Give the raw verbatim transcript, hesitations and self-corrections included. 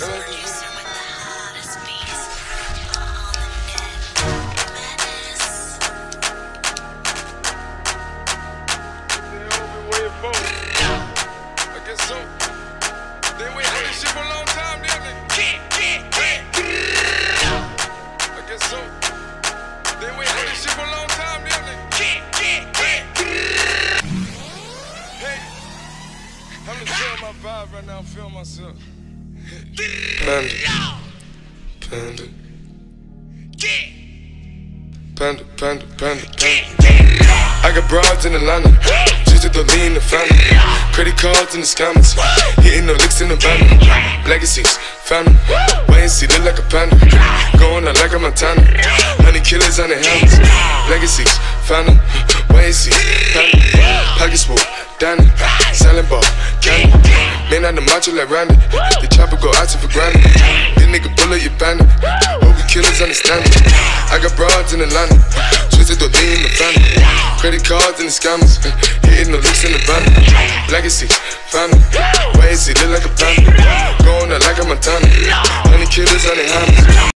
Producer with the hottest beats on the net. Madness. They all been waiting for it. I guess so. They waiting for this shit for a long time, didn't they? I guess so. They waiting for this shit for a long time, didn't they? Hey, I'm just feeling my vibe right now. I'm feeling myself. Panda, panda, panda, panda, panda, panda. I got broads in Atlanta, just to lean the family. Credit cards in the scammers, hitting no licks in the van. Legacies, family, wait and see, look like a panda. Going out like a Montana, honey killers on the helmets. Legacies, family, wait and see, panda. Pockets full, Danny, selling ball, candy. Man on the macho like Randy, the chopper go out to for granted. This nigga bullet, you bandit. Hope you killers understand it. I got broads in Atlanta, twisted to lean in the family. Credit cards and the scammers, hitting the licks in the van. Legacy, family, wait and see, look like a panda. Going out like a Montana, honey killers on the hammers.